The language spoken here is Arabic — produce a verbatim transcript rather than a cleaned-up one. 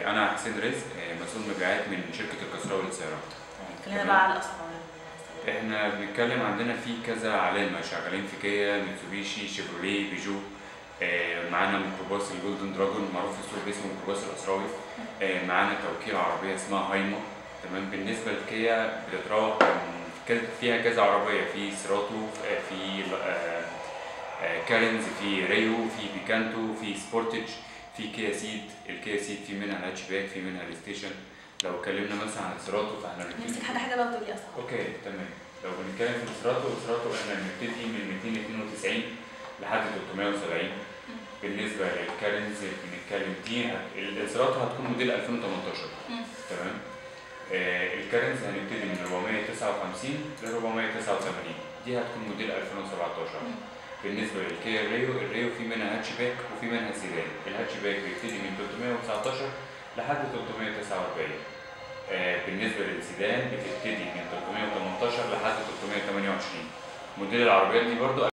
انا حسين رزق، مسؤول مبيعات من شركه الكسراوي للسيارات. خلينا بقى على الاسعار. احنا بنتكلم عندنا في كذا علامه شغالين في كيا، ميتسوبيشي، شيفروليه، بيجو. آه، معانا ميكروباص الجولدن دراجون معروف في السوق باسمه ميكروباص الاسراوي. آه، معانا توكيل عربيه اسمها هايمو. تمام. بالنسبه لكيا بتتراوح من فيها كذا عربيه، في سيراتو، في آه، آه، كارينز، في ريو، في بيكانتو، في سبورتج، في كيا سيد. الكيا سيد في منها الهاتش باك، في منها الستيشن. لو اتكلمنا مثلا عن السيراتو فاحنا نمسك حاجه حاجه بقى وتقولي اسعار. اوكي تمام. لو بنتكلم في السيراتو، السيراتو احنا بنبتدي من مئتين واثنين وتسعين لحد ثلاثمائة وسبعين. بالنسبه للكارينز بنتكلم دي السيراتو هتكون موديل ألفين وتمنتاشر. تمام. آه الكارينز هنبتدي من أربعمائة وتسعة وخمسين ل أربعمائة وتسعة وثمانين، دي هتكون موديل ألفين وسبعتاشر. بالنسبه للكيا ريو، الريو في منها هاتش باك وفي منها سيدان. الهاتش باك بيبتدي من ثلاثمائة وتسعتاشر لحد ثلاثمائة وتسعة وأربعين. آه بالنسبه للسيدان بتبتدي من ثلاثمائة وثمانية عشر لحد ثلاثمائة وثمانية وعشرين. موديل العربيات دي برضو